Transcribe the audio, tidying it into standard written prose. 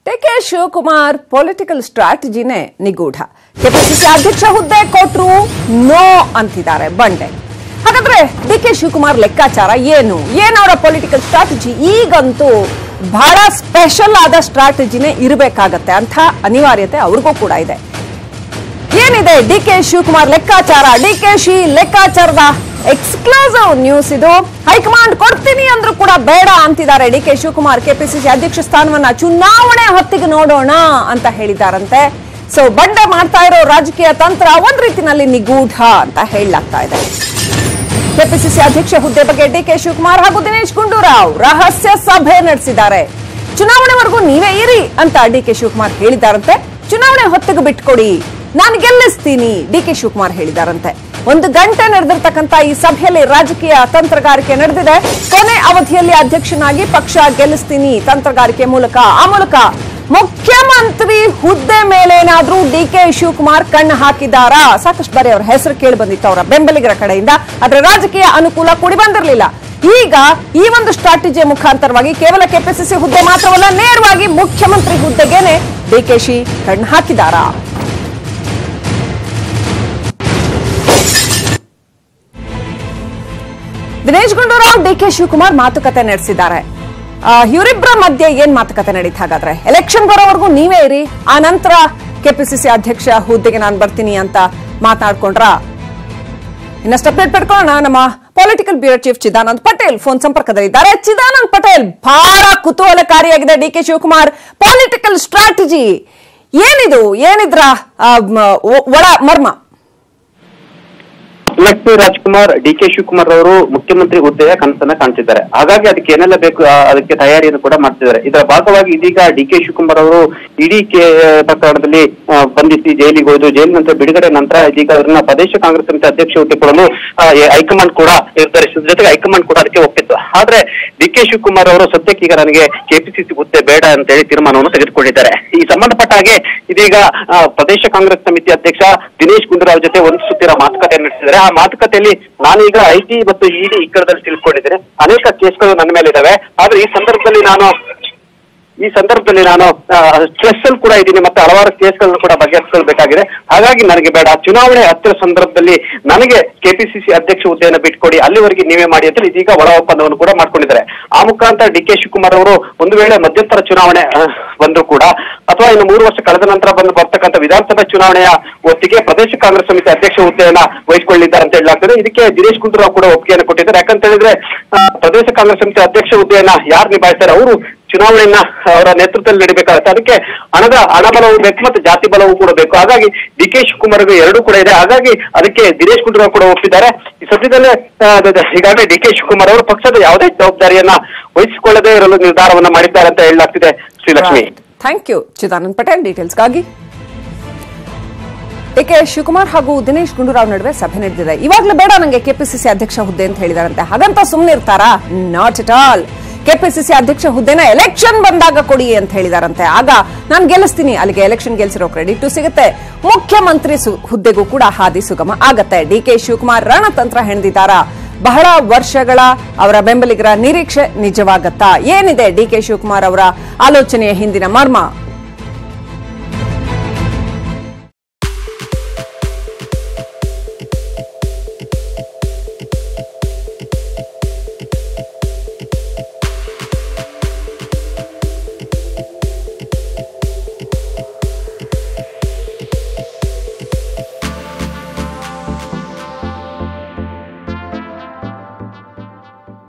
DK Shivakumar political ಸ್ಟ್ರಾಟಜಿನೇ ನಿಗೂಢ. KPCC ಅಧ್ಯಕ್ಷ ಹುದ್ದೆ ಕೊಟ್ರು ನೋ ಅಂತಿದ್ದಾರೆ ಬಂಡೆ. ಹಾಗಾದ್ರೆ ಡಿಕೆ ಶಿವಕುಮಾರ್ ಲೆಕ್ಕಾಚಾರ ಏನು ಅವರ ಪೊಲಿಟಿಕಲ್ ಸ್ಟ್ರಾಟಜಿ? ಈಗಂತೂ ಬಹಳ ಸ್ಪೆಷಲ್ ಆದ ಸ್ಟ್ರಾಟಜಿನೇ ಇರಬೇಕಾಗತ್ತೆ ಅಂತ ಅನಿವಾರ್ಯತೆ ಅವ್ರಿಗೂ ಕೂಡ ಇದೆ. ಏನಿದೆ ಡಿಕೆ ಶಿವಕುಮಾರ್ ಲೆಕ್ಕಾಚಾರ? ಡಿಕೆಶಿ ಲೆಕ್ಕಾಚಾರದ ಎಕ್ಸ್ಕ್ಲೂಸಿವ್ ನ್ಯೂಸ್ ಇದು. ಹೈಕಮಾಂಡ್ ಕೊಡ್ತೀನಿ ಅಂದ್ರೂ ಕೂಡ ಬೇಡ ಅಂತಿದ್ದಾರೆ ಡಿಕೆ ಶಿವಕುಮಾರ್. ಕೆಪಿಸಿಸಿ ಅಧ್ಯಕ್ಷ ಸ್ಥಾನವನ್ನ ಚುನಾವಣೆ ಹೊತ್ತಿಗೆ ನೋಡೋಣ ಅಂತ ಹೇಳಿದಾರಂತೆ. ಸೊ ಬಂಡೆ ಮಾಡ್ತಾ ಇರೋ ರಾಜಕೀಯ ತಂತ್ರ ಒಂದ್ ರೀತಿನಲ್ಲಿ ನಿಗೂಢ ಅಂತ ಹೇಳಲಾಗ್ತಾ ಇದೆ. ಕೆಪಿಸಿಸಿ ಅಧ್ಯಕ್ಷ ಹುದ್ದೆ ಬಗ್ಗೆ ಡಿಕೆ ಶಿವಕುಮಾರ್ ಹಾಗೂ ದಿನೇಶ್ ಗುಂಡೂರಾವ್ ರಹಸ್ಯ ಸಭೆ ನಡೆಸಿದ್ದಾರೆ. ಚುನಾವಣೆವರೆಗೂ ನೀವೇ ಇರಿ ಅಂತ ಡಿಕೆ ಶಿವಕುಮಾರ್ ಹೇಳಿದಾರಂತೆ. ಚುನಾವಣೆ ಹೊತ್ತಿಗೆ ಬಿಟ್ಕೊಡಿ, ನಾನು ಗೆಲ್ಲಿಸ್ತೀನಿ ಡಿಕೆ ಶಿವಕುಮಾರ್ ಹೇಳಿದಾರಂತೆ. 1 ಗಂಟೆ ನಡೆದಿರ್ತಕ್ಕಂಥ ಈ ಸಭೆಯಲ್ಲಿ ರಾಜಕೀಯ ತಂತ್ರಗಾರಿಕೆ ನಡೆದಿದೆ. ಕೊನೆ ಅವಧಿಯಲ್ಲಿ ಅಧ್ಯಕ್ಷನಾಗಿ ಪಕ್ಷ ಗೆಲ್ಲಿಸ್ತೀನಿ ತಂತ್ರಗಾರಿಕೆ ಮೂಲಕ, ಆ ಮೂಲಕ ಮುಖ್ಯಮಂತ್ರಿ ಹುದ್ದೆ ಮೇಲೆ ಏನಾದ್ರೂ ಡಿಕೆ ಶಿವಕುಮಾರ್ ಕಣ್ಣು ಹಾಕಿದಾರಾ? ಸಾಕಷ್ಟು ಬಾರಿ ಅವರ ಹೆಸರು ಕೇಳಿ ಬಂದಿತ್ತು ಅವರ ಬೆಂಬಲಿಗರ ಕಡೆಯಿಂದ. ಆದ್ರೆ ರಾಜಕೀಯ ಅನುಕೂಲ ಕೂಡಿ ಬಂದಿರಲಿಲ್ಲ. ಈಗ ಈ ಒಂದು ಸ್ಟ್ರಾಟಜಿಯ ಮುಖಾಂತರವಾಗಿ ಕೇವಲ ಕೆಪಿಸಿಸಿ ಹುದ್ದೆ ಮಾತ್ರವಲ್ಲ, ನೇರವಾಗಿ ಮುಖ್ಯಮಂತ್ರಿ ಹುದ್ದೆಗೇನೆ ಡಿಕೆಶಿ ಕಣ್ಣು ಹಾಕಿದಾರಾ? ದಿನೇಶ್ ಗುಂಡೂರಾವ್ ಡಿಕೆ ಶಿವಕುಮಾರ್ ಮಾತುಕತೆ ನಡೆಸಿದ್ದಾರೆ. ಇವರಿಬ್ಬರ ಮಧ್ಯೆ ಏನ್ ಮಾತುಕತೆ ನಡೀತು? ಹಾಗಾದ್ರೆ ಎಲೆಕ್ಷನ್ ಬರೋವರೆಗೂ ನೀವೇ ಇರಿ, ಆ ನಂತರ ಕೆಪಿಸಿಸಿ ಅಧ್ಯಕ್ಷ ಹುದ್ದೆಗೆ ನಾನು ಬರ್ತೀನಿ ಅಂತ ಮಾತನಾಡ್ಕೊಂಡ್ರ? ಇನ್ನಷ್ಟು ಅಪ್ಡೇಟ್ ಪಡ್ಕೊಳ್ಳೋಣ. ನಮ್ಮ political bureau chief Chidanand Patel phone ಸಂಪರ್ಕದಲ್ಲಿದ್ದಾರೆ. ಚಿದಾನಂದ್ ಪಟೇಲ್, ಬಹಳ ಕುತೂಹಲಕಾರಿಯಾಗಿದೆ ಡಿಕೆ ಶಿವಕುಮಾರ್ ಪೊಲಿಟಿಕಲ್ ಸ್ಟ್ರಾಟಜಿ. ಏನಿದ್ರ ಒಳ ಮರ್ಮ? ಲಕ್ಷ್ಮೀ ರಾಜ್ಕುಮಾರ್ ಡಿಕೆ ಶಿವಕುಮಾರ್ ಅವರು ಮುಖ್ಯಮಂತ್ರಿ ಹುದ್ದೆಯ ಕನಸನ್ನ ಕಾಣ್ತಿದ್ದಾರೆ. ಹಾಗಾಗಿ ಅದಕ್ಕೆ ಏನೆಲ್ಲ ಬೇಕು ಅದಕ್ಕೆ ತಯಾರಿಯನ್ನು ಕೂಡ ಮಾಡ್ತಿದ್ದಾರೆ. ಇದರ ಭಾಗವಾಗಿ ಇದೀಗ ಡಿಕೆ ಶಿವಕುಮಾರ್ ಅವರು ಇಡಿ ಪ್ರಕರಣದಲ್ಲಿ ಬಂಧಿಸಿ ಜೈಲಿಗೆ ಹೋಯ್ತು. ಜೈಲಿನ ನಂತರ ಬಿಡುಗಡೆ ನಂತರ ಇದೀಗ ಅವರನ್ನ ಪ್ರದೇಶ ಕಾಂಗ್ರೆಸ್ ಸಮಿತಿ ಅಧ್ಯಕ್ಷ ಹುದ್ದೆ ಕೊಡಲು ಹೈಕಮಾಂಡ್ ಕೂಡ ನಿರ್ಧರಿಸಿದ, ಜೊತೆಗೆ ಹೈಕಮಾಂಡ್ ಕೂಡ ಅದಕ್ಕೆ ಒಪ್ಪಿತ್ತು. ಆದ್ರೆ ಡಿಕೆ ಶಿವಕುಮಾರ್ ಅವರು ಸದ್ಯಕ್ಕೆ ಈಗ ನನಗೆ ಕೆಪಿಸಿಸಿ ಹುದ್ದೆ ಬೇಡ ಅಂತ ಹೇಳಿ ತೀರ್ಮಾನವನ್ನು ತೆಗೆದುಕೊಂಡಿದ್ದಾರೆ. ಈ ಸಂಬಂಧಪಟ್ಟ ಹಾಗೆ ಇದೀಗ ಪ್ರದೇಶ ಕಾಂಗ್ರೆಸ್ ಸಮಿತಿ ಅಧ್ಯಕ್ಷ ದಿನೇಶ್ ಗುಂಡೂರಾವ್ ಜೊತೆ ಒಂದು ಸುತ್ತಿನ ಮಾತುಕತೆ ನಡೆಸಿದ್ದಾರೆ. ಆ ಮಾತುಕತೆಯಲ್ಲಿ ನಾನೀಗ ಐಟಿ ಮತ್ತು ಇಡಿ ಇಕ್ಕಡದಲ್ಲಿ ತಿಳ್ಕೊಂಡಿದ್ದೇನೆ. ಅನೇಕ ಕೇಸ್ಗಳು ನನ್ನ ಮೇಲೆ ಇದಾವೆ. ಆದ್ರೆ ಈ ಸಂದರ್ಭದಲ್ಲಿ ನಾನು ಸ್ಟ್ರೆಸ್ ಅಲ್ಲಿ ಕೂಡ ಇದ್ದೀನಿ, ಮತ್ತೆ ಹಲವಾರು ಕೇಸ್ಗಳನ್ನು ಕೂಡ ಬಗೆಹರಿಸಬೇಕಾಗಿದೆ. ಹಾಗಾಗಿ ನನಗೆ ಬೇಡ, ಚುನಾವಣೆ ಹತ್ತಿರ ಸಂದರ್ಭದಲ್ಲಿ ನನಗೆ ಕೆಪಿಸಿಸಿ ಅಧ್ಯಕ್ಷ ಹುದ್ದೆಯನ್ನು ಬಿಟ್ಕೊಡಿ, ಅಲ್ಲಿವರೆಗೆ ನೀವೇ ಮಾಡಿ ಅಂತ ಇದೀಗ ಒಳ ಒಪ್ಪಂದವನ್ನು ಕೂಡ ಮಾಡ್ಕೊಂಡಿದ್ದಾರೆ. ಆ ಮುಖಾಂತರ ಡಿಕೆ ಶಿವಕುಮಾರ್ ಅವರು ಒಂದು ವೇಳೆ ಮಧ್ಯಂತರ ಚುನಾವಣೆ ಬಂದ್ರು ಕೂಡ, ಅಥವಾ ಇನ್ನು 3 ವರ್ಷ ಕಳೆದ ನಂತರ ಬರ್ತಕ್ಕಂಥ ವಿಧಾನಸಭೆ ಚುನಾವಣೆಯ ಹೊತ್ತಿಗೆ ಪ್ರದೇಶ ಕಾಂಗ್ರೆಸ್ ಸಮಿತಿ ಅಧ್ಯಕ್ಷ ಹುದ್ದೆಯನ್ನ ವಹಿಸಿಕೊಳ್ಳಿದ್ದಾರೆ ಅಂತ ಹೇಳಲಾಗ್ತದೆ. ಇದಕ್ಕೆ ದಿನೇಶ್ ಗುಂಡೂರಾವ್ ಕೂಡ ಒಪ್ಪಿಗೆಯನ್ನು ಕೊಟ್ಟಿದ್ದಾರೆ. ಯಾಕಂತ ಹೇಳಿದ್ರೆ ಪ್ರದೇಶ ಕಾಂಗ್ರೆಸ್ ಸಮಿತಿ ಅಧ್ಯಕ್ಷ ಹುದ್ದೆಯನ್ನ ಯಾರು ನಿಭಾಯಿಸ್ತಾರೆ ಅವರು ಚುನಾವಣೆಯನ್ನ ಅವರ ನೇತೃತ್ವದಲ್ಲಿ ನಡೀಬೇಕಾಗುತ್ತೆ. ಅದಕ್ಕೆ ಹಣಬಲವೂ ಬೇಕು ಮತ್ತು ಜಾತಿ ಬಲವೂ ಕೂಡ ಬೇಕು. ಹಾಗಾಗಿ ಡಿಕೆ ಶಿವಕುಮಾರ್ಗೆ ಎರಡೂ ಕೂಡ ಇದೆ. ಹಾಗಾಗಿ ಅದಕ್ಕೆ ದಿನೇಶ್ ಗುಂಡೂರಾವ್ ಕೂಡ ಒಪ್ಪಿದ್ದಾರೆ. ಈ ಸದ್ಯದಲ್ಲೇ ಈಗಾಗಲೇ ಡಿಕೆ ಶಿವಕುಮಾರ್ ಅವರು ಪಕ್ಷದ ಯಾವುದೇ ಜವಾಬ್ದಾರಿಯನ್ನ ವಹಿಸಿಕೊಳ್ಳದೇ ಇರಲು ನಿರ್ಧಾರವನ್ನ ಮಾಡಿದ್ದಾರೆ ಅಂತ ಹೇಳಲಾಗ್ತಿದೆ. ಶ್ರೀಲಕ್ಷ್ಮಿ, ಥ್ಯಾಂಕ್ ಯು ಚಿದಾನಂದ್ ಪಟೇಲ್ ಡೀಟೇಲ್ಸ್ಗಾಗಿ. ಡಿಕೆ ಶಿವಕುಮಾರ್ ಹಾಗೂ ದಿನೇಶ್ ಗುಂಡೂರಾವ್ ನಡುವೆ ಸಭೆ ನಡೆದಿದೆ. ಇವಾಗಲೇ ಬೇಡ ನಂಗೆ ಕೆಪಿಸಿಸಿ ಅಧ್ಯಕ್ಷ ಹುದ್ದೆ ಅಂತ ಹೇಳಿದಾರಂತೆ. ಹಾಗಂತ ಸುಮ್ಮನೆ ಇರ್ತಾರಾ? Not at all. ಕೆಪಿಸಿಸಿ ಅಧ್ಯಕ್ಷ ಹುದ್ದೆನ ಎಲೆಕ್ಷನ್ ಬಂದಾಗ ಕೊಡಿ ಅಂತ ಹೇಳಿದಾರಂತೆ. ಆಗ ನಾನು ಗೆಲ್ಲಿಸ್ತೀನಿ, ಅಲ್ಲಿಗೆ ಎಲೆಕ್ಷನ್ ಗೆಲ್ಸಿರೋ ಕ್ರೆಡಿಟ್ ಸಿಗುತ್ತೆ. ಮುಖ್ಯಮಂತ್ರಿ ಹುದ್ದೆಗೂ ಕೂಡ ಹಾದಿ ಸುಗಮ ಆಗತ್ತೆ. ಡಿಕೆ ಶಿವಕುಮಾರ್ ರಣತಂತ್ರ ಹೆಣೆದಿದ್ದಾರಾ? ಬಹಳ ವರ್ಷಗಳ ಅವರ ಬೆಂಬಲಿಗರ ನಿರೀಕ್ಷೆ ನಿಜವಾಗತ್ತಾ? ಏನಿದೆ ಡಿಕೆ ಶಿವಕುಮಾರ್ ಅವರ ಆಲೋಚನೆಯ ಹಿಂದಿನ ಮರ್ಮ?